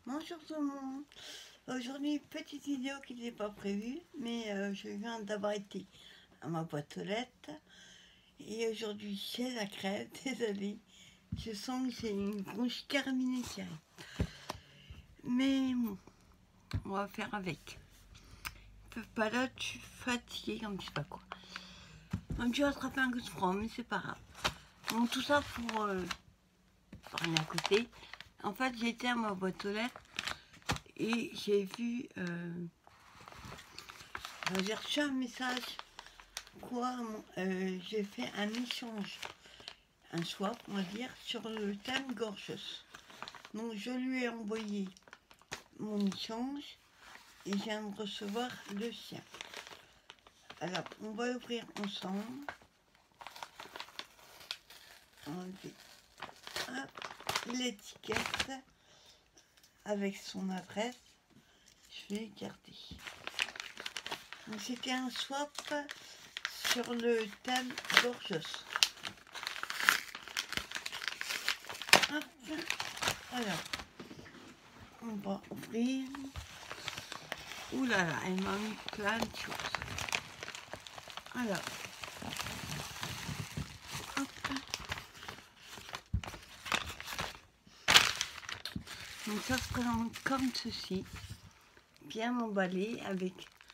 Bonjour tout le monde. Aujourd'hui, petite vidéo qui n'était pas prévue, mais je viens d'avoir été à ma boîte aux lettres. Et aujourd'hui, j'ai la crève, désolée. Je sens que j'ai une bronche terminée qui arrive. Mais bon, on va faire avec. Pas là, je suis fatiguée comme je sais pas quoi. Donc je vais attraper un coup de froid, mais c'est pas grave. Donc tout ça pour rien à côté. En fait, j'ai été à ma boîte aux lettres. Et j'ai vu, j'ai reçu un message, j'ai fait un échange, un swap, on va dire, sur le thème Gorgeous. Donc je lui ai envoyé mon échange et je viens de recevoir le sien. Alors, on va l'ouvrir ensemble. Enlever l'étiquette avec son adresse. Je vais garder. Donc c'était un swap sur le thème Gorgeous. Hop. Alors, on va ouvrir. Ouh là là, elle m'a mis plein de choses. Alors, hop. Donc ça se présente comme ceci, bien emballé avec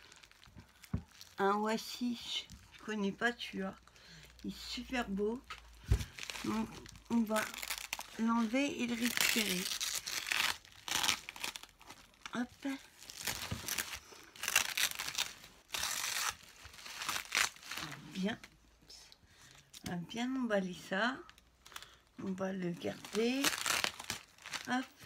un oasis. Je connais pas celui-là. Il est super beau. Donc on va l'enlever et le récupérer. Hop. Bien. On va bien emballer ça. On va le garder. Hop.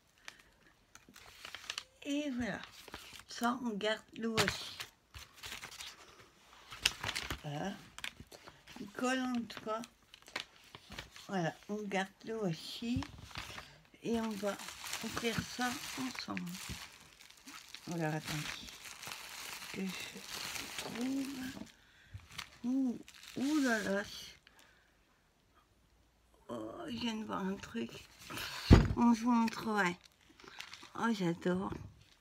Et voilà. Ça, on garde le oasis. Voilà. Il colle en tout cas. Voilà, on garde le washi et on va ouvrir ça ensemble. Voilà, attendez. Que je trouve. Ouh là là. Oh, je viens de voir un truc. On se montre, ouais. Oh, j'adore.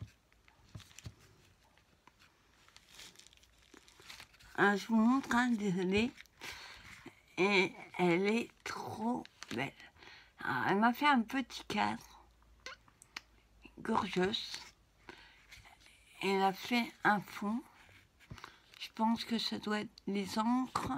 Ah, je vous montre, hein, désolée. Et elle est trop belle. Alors, elle m'a fait un petit cadre. Gorgeous. Elle a fait un fond. Je pense que ça doit être les encres.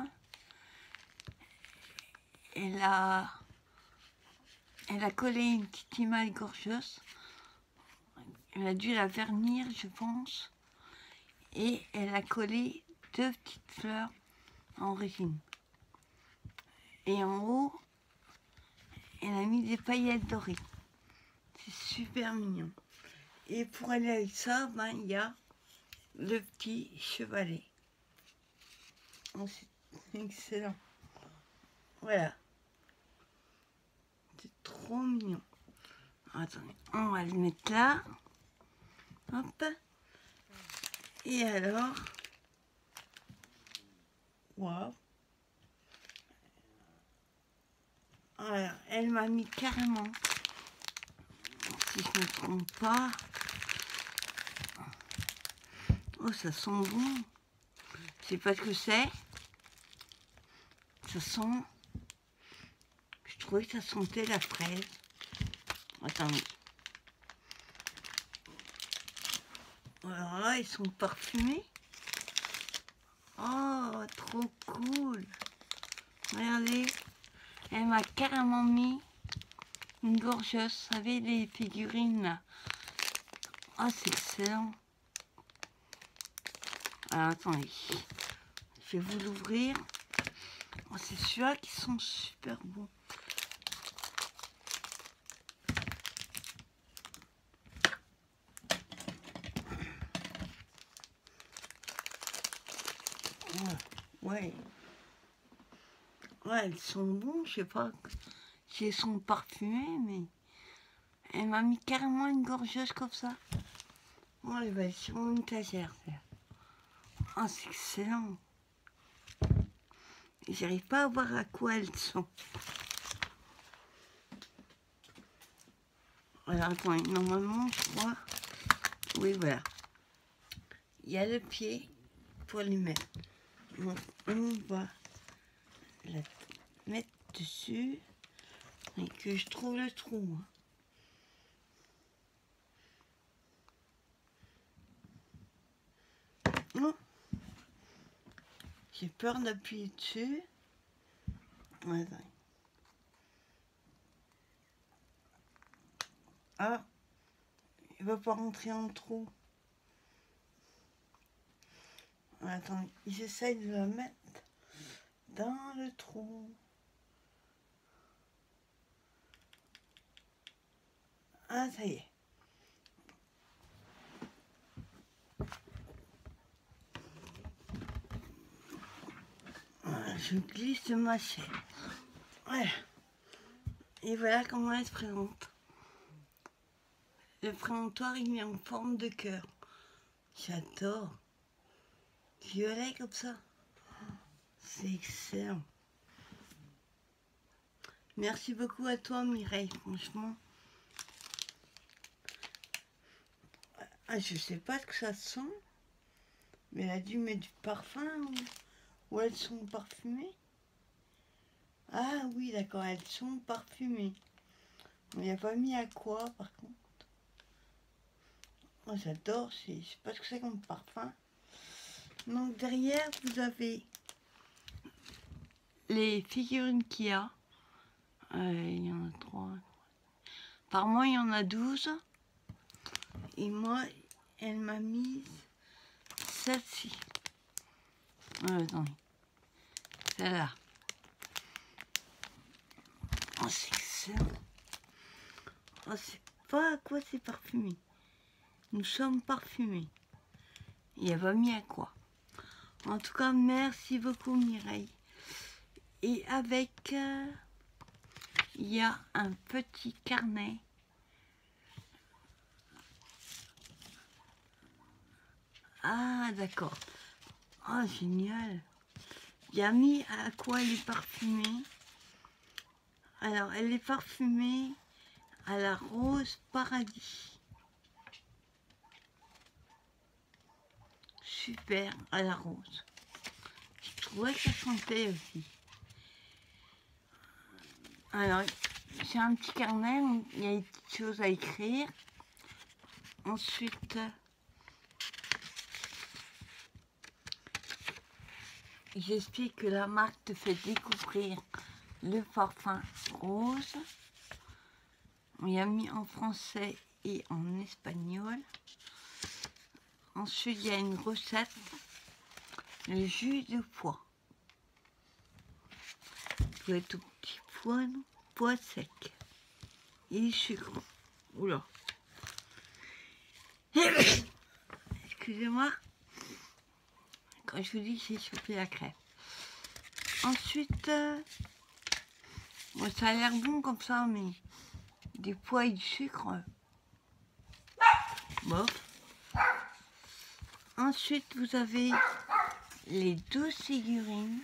Elle a collé une petite image Gorgeous. Elle a dû la vernir, je pense. Et elle a collé 2 petites fleurs en résine. Et en haut, elle a mis des paillettes dorées. C'est super mignon. Et pour aller avec ça, ben, il y a le petit chevalet. Oh, c'est excellent. Voilà. C'est trop mignon. Attendez, on va le mettre là. Hop. Et alors, waouh. Alors, elle m'a mis carrément, si je ne me trompe pas. Oh, ça sent bon. Je sais pas ce que c'est. Ça sent. Je trouvais que ça sentait la fraise. Attendez. Voilà, ils sont parfumés. Oh, trop cool. Regardez. Elle m'a carrément mis une Gorgeous. Vous savez, les figurines là. Oh, c'est excellent. Alors, attendez. Je vais vous l'ouvrir. Oh, c'est celui-là qui sont super bons. Ouais. Ouais, elles sont bons, je sais pas si elles sont parfumées, mais elle m'a mis carrément une Gorgeous comme ça. Oh, elle va être sur mon étagère. Oh, c'est excellent. J'arrive pas à voir à quoi elles sont. Alors attendez, normalement je crois. Oui voilà. Il y a le pied pour les mettre. Donc on va la mettre dessus et que je trouve le trou. Non. J'ai peur d'appuyer dessus. Attends. Ah, il va pas rentrer en trou. Attends, j'essaye de la mettre dans le trou. Ah, ça y est. Voilà, je glisse ma chaise. Voilà. Et voilà comment elle se présente. Le présentoir, il est en forme de cœur. J'adore. Violet comme ça. C'est excellent. Merci beaucoup à toi, Mireille, franchement. Ah, je sais pas ce que ça sent, mais elle a dû mettre du parfum ou elles sont parfumées. Ah oui, d'accord, elles sont parfumées. Mais il n'y a pas mis à quoi, par contre. Moi, j'adore, je sais pas ce que c'est comme parfum. Donc derrière, vous avez les figurines qu'il y a. Il y en a 3. Par mois, il y en a 12. Et moi, elle m'a mis celle-ci. Attendez. Celle-là. Oh, c'est excellent. Oh, c'est pas à quoi c'est parfumé. Nous sommes parfumés. Il n'y a pas mis à quoi. En tout cas, merci beaucoup, Mireille. Et avec... il y a un petit carnet. Ah, d'accord. Oh, génial. Il y a mis à quoi elle est parfumée. Alors, elle est parfumée à la rose paradis. Super, à la rose. Je trouvais que ça sentait aussi. Alors, c'est un petit carnet où il y a des petites choses à écrire. Ensuite, j'explique que la marque te fait découvrir le parfum rose. Il y a mis en français et en espagnol. Ensuite, il y a une recette, le jus de pois. Il doit être au petit pois, non? Pois sec. Et du sucre. Oula. Excusez-moi. Quand je vous dis que j'ai chopé la crème. Ensuite, bon, ça a l'air bon comme ça, mais des pois et du sucre, bof. Ensuite, vous avez les 12 figurines.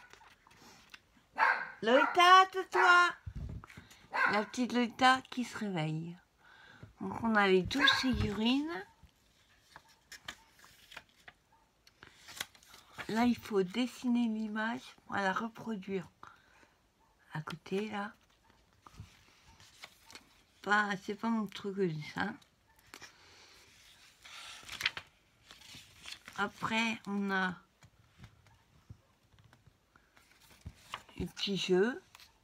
Loïta, tais-toi! La petite Loïta qui se réveille. Donc, on a les 12 figurines. Là, il faut dessiner l'image pour la reproduire. À côté, là. C'est pas mon truc de dessin. Après, on a les petits jeux.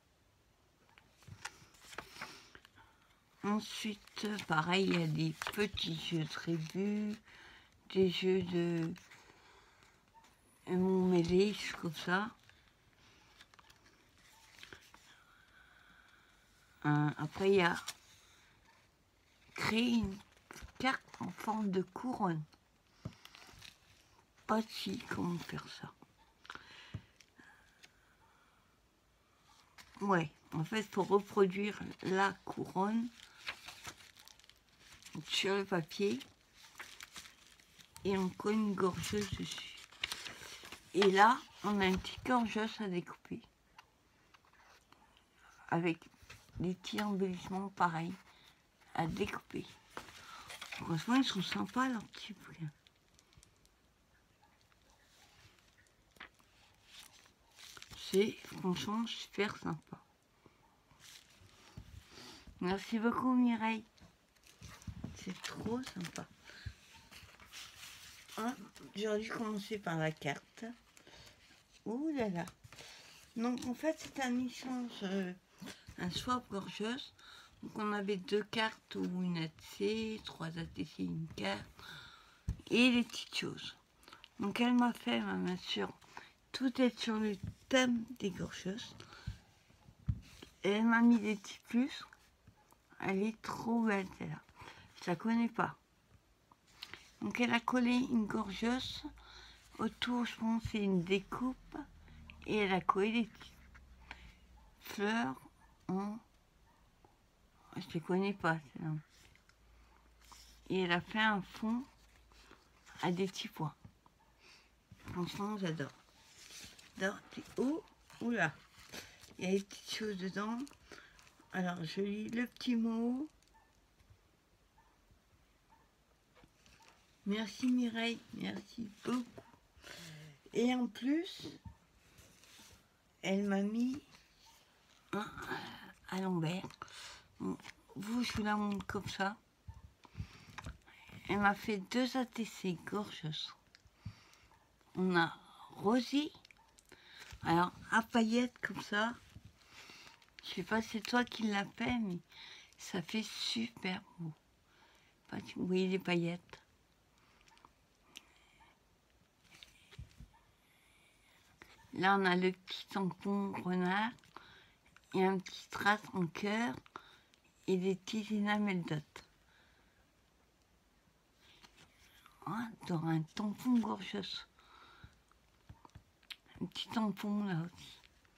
Ensuite, pareil, il y a des petits jeux de rébus, des jeux de mon mêlé, comme ça. Après, il y a créer une carte en forme de couronne. Pas si, comment faire ça? Ouais, en fait, pour reproduire la couronne sur le papier et on colle une gorgeuse dessus. Et là, on a une petite gorgeuse à découper avec des petits embellissements pareils à découper. Franchement, ils sont sympas, leurs petits bouquins. C'est franchement super sympa. Merci beaucoup, Mireille. C'est trop sympa. Hein, j'aurais dû commencer par la carte. Ouh là là. Donc en fait, c'est un échange, un swap gorgeuse. Donc on avait 2 cartes ou une ATC, 3 ATC, une carte. Et les petites choses. Donc elle m'a fait, bien sûr, tout est sur le thème des gorgeuses. Et elle m'a mis des petits plus. Elle est trop belle celle-là. Je la connais pas. Donc elle a collé une gorgeuse. Autour, je pense, c'est une découpe. Et elle a collé des petites fleurs en... Je ne les connais pas, celle-là. Et elle a fait un fond à des petits pois. Franchement, j'adore. J'adore. Oh, oula. Il y a des petites choses dedans. Alors, je lis le petit mot. Merci Mireille, merci beaucoup. Et en plus, elle m'a mis un à l'envers. Vous, je vous la montre comme ça. Elle m'a fait 2 ATC gorgeuses. On a Rosie. Alors, à paillettes comme ça. Je sais pas si c'est toi qui l'as fait, mais ça fait super beau. Vous voyez les paillettes. Là, on a le petit tampon renard et un petit strass en cœur et des petits énamels dot. Dans un tampon gorgeuse. Un petit tampon là aussi.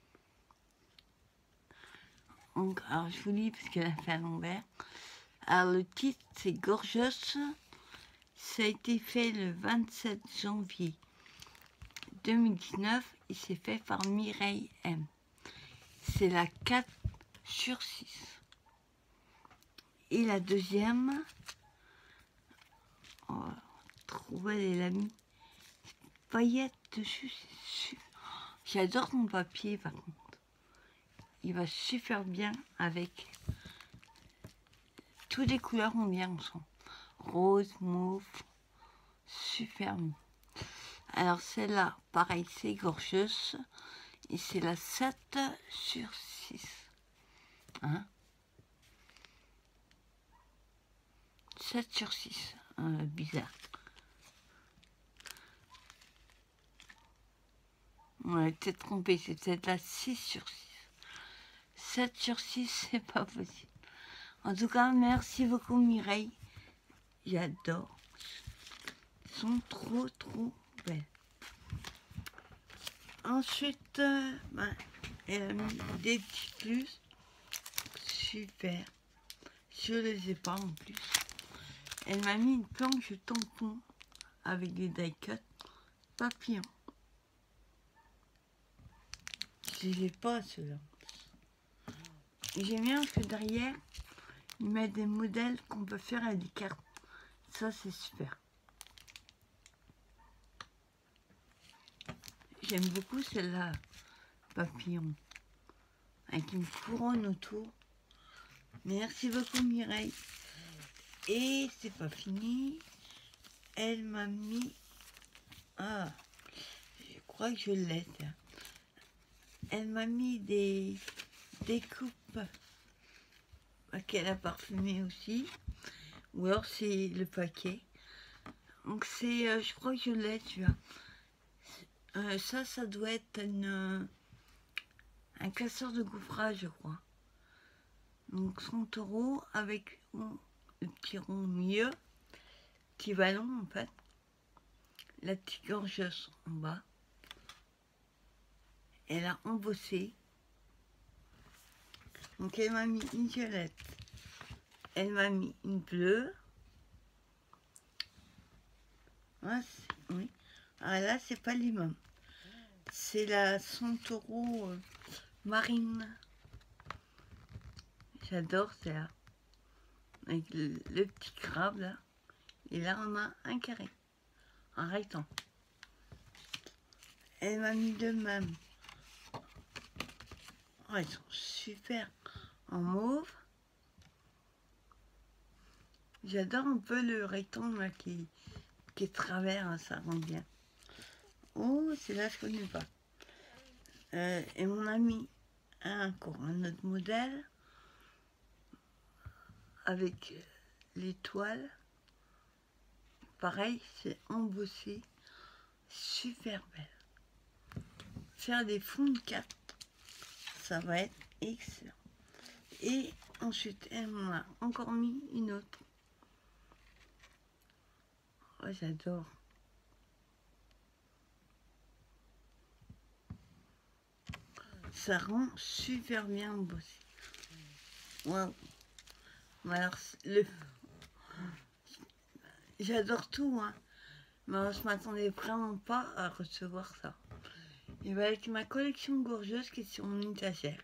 Donc, alors je vous lis parce qu'elle a fait à l'envers. Alors le titre c'est Gorgeous. Ça a été fait le 27 janvier 2019 et c'est fait par Mireille M. C'est la 4/6. Et la deuxième, oh, trop belle, elle a mis paillettes dessus, c'est super. J'adore mon papier par contre. Il va super bien avec toutes les couleurs vont bien ensemble. Rose, mauve, super mignon. Alors celle-là, pareil, c'est gorgeuse. Et c'est la 7/6. Hein 7/6. Bizarre. On a peut-être trompé, c'est peut-être la 6/6. 7/6, c'est pas possible. En tout cas, merci beaucoup Mireille. J'adore. Elles sont trop belles. Ensuite, elle a mis des petits plus. Super. Je les ai pas en plus. Elle m'a mis une planche de tampon avec des die cut papillons. Je les ai pas ceux-là. J'aime bien parce que derrière, ils mettent des modèles qu'on peut faire avec des cartes. Ça, c'est super. J'aime beaucoup celle-là, papillon, avec une couronne autour. Merci beaucoup Mireille. Et c'est pas fini. Elle m'a mis... Ah, je crois que je l'ai. Elle m'a mis des coupes qu'elle a parfumé aussi. Ou alors c'est le paquet. Donc c'est, je crois que je l'ai, tu vois. Ça doit être un casseur de gaufrage, je crois. Donc 100 € avec le petit rond au milieu, petit ballon en fait, la petite gorgeuse en bas. Elle a embossé. Donc elle m'a mis une violette, elle m'a mis une bleue. Ah, oui. Ah là c'est pas les mêmes. C'est la 100 € marine. J'adore ça. avec le petit crabe là. Et là on a un carré, un rectangle. Elle m'a mis de même. Oh, ils sont super en mauve. J'adore un peu le rectangle là, qui est travers, hein, ça rend bien. Oh, c'est là je connais pas. Et mon ami a encore un autre modèle avec l'étoile. Pareil, c'est embossé, super belle. Faire des fonds de cartes, ça va être excellent. Et ensuite, elle m'en a encore mis une autre. Oh, j'adore. Ça rend super bien embossé. Waouh. Alors, j'adore tout, hein. Mais je m'attendais vraiment pas à recevoir ça. Et bien avec ma collection gorgeuse qui est sur mon étagère.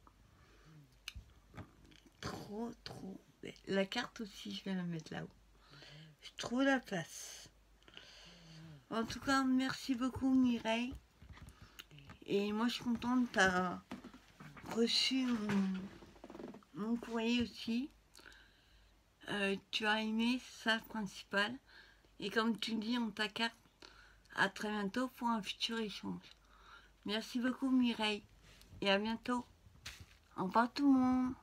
Trop belle. La carte aussi, je vais la mettre là-haut. Je trouve la place. En tout cas, merci beaucoup Mireille. Et moi je suis contente, tu as reçu mon courrier aussi. Tu as aimé, ça le principal. Et comme tu dis en ta carte, à très bientôt pour un futur échange. Merci beaucoup Mireille. Et à bientôt. Au revoir tout le monde.